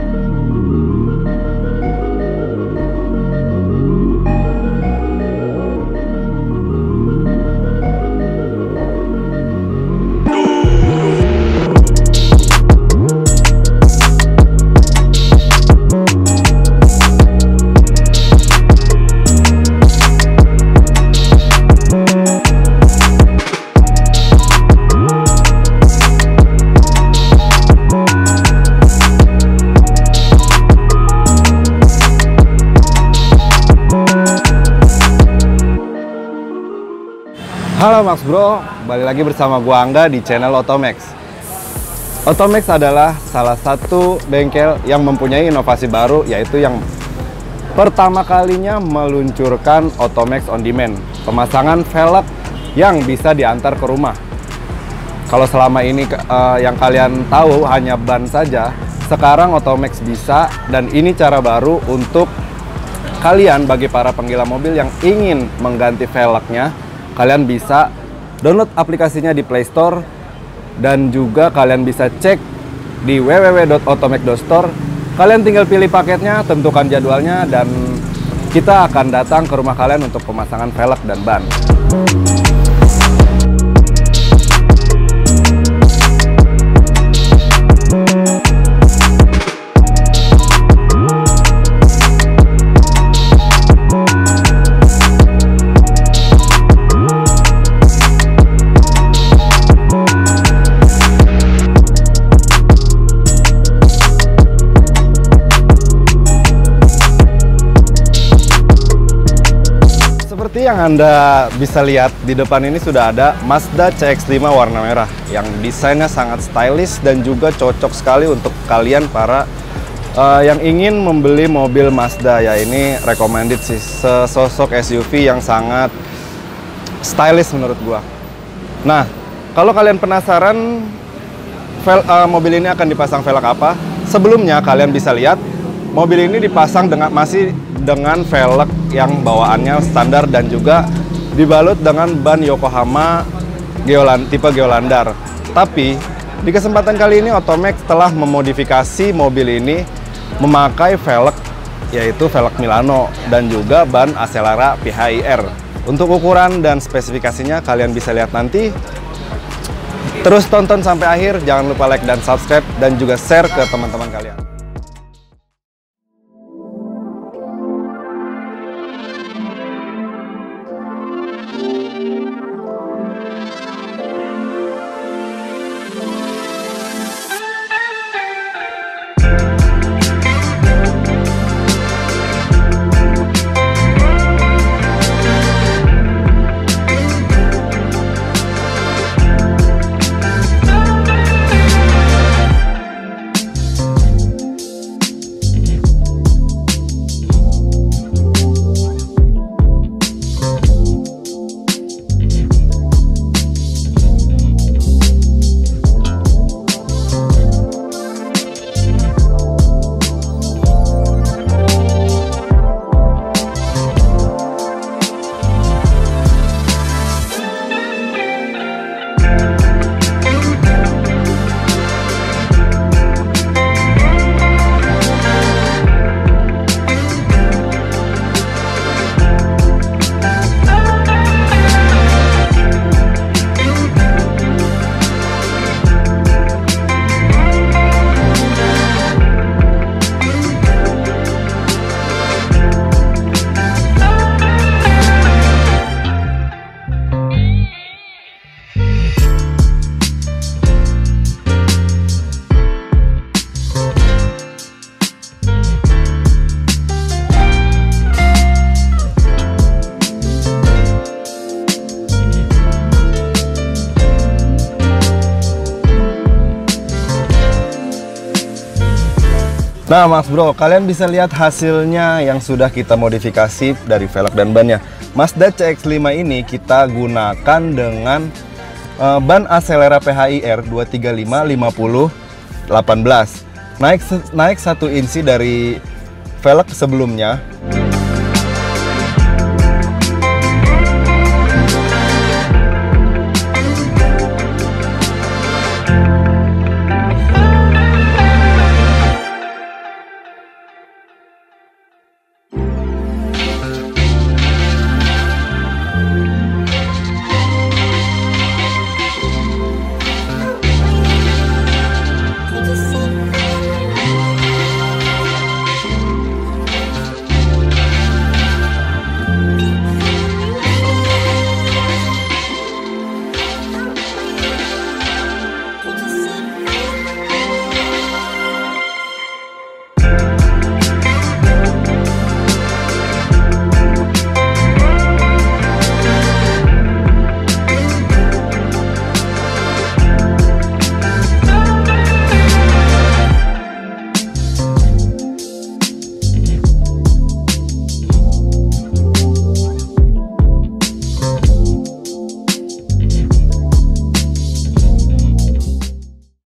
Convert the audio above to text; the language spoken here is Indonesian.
Halo Max Bro, balik lagi bersama gua Angga di channel Otomax. Otomax adalah salah satu bengkel yang mempunyai inovasi baru, yaitu yang pertama kalinya meluncurkan Otomax On Demand, pemasangan velg yang bisa diantar ke rumah. Kalau selama ini yang kalian tahu hanya ban saja, sekarang Otomax bisa, dan ini cara baru untuk kalian bagi para penggila mobil yang ingin mengganti velgnya. Kalian bisa download aplikasinya di Play Store, dan juga kalian bisa cek di www.otomax.store. Kalian tinggal pilih paketnya, tentukan jadwalnya, dan kita akan datang ke rumah kalian untuk pemasangan velg dan ban. Seperti yang Anda bisa lihat di depan ini sudah ada Mazda CX-5 warna merah yang desainnya sangat stylish dan juga cocok sekali untuk kalian para yang ingin membeli mobil Mazda. Ya, ini recommended sih, sesosok SUV yang sangat stylish menurut gua. Nah, kalau kalian penasaran mobil ini akan dipasang velg apa, sebelumnya kalian bisa lihat mobil ini dipasang masih dengan velg yang bawaannya standar dan juga dibalut dengan ban Yokohama tipe Geolandar. Tapi di kesempatan kali ini Otomax telah memodifikasi mobil ini memakai velg, yaitu velg Milano dan juga ban Accelera PHIR. Untuk ukuran dan spesifikasinya kalian bisa lihat nanti. Terus tonton sampai akhir, jangan lupa like dan subscribe, dan juga share ke teman-teman kalian. Nah Mas Bro, kalian bisa lihat hasilnya yang sudah kita modifikasi dari velg dan bannya. Mazda CX-5 ini kita gunakan dengan ban Accelera PHIR 235/50/18. Naik 1 inci dari velg sebelumnya.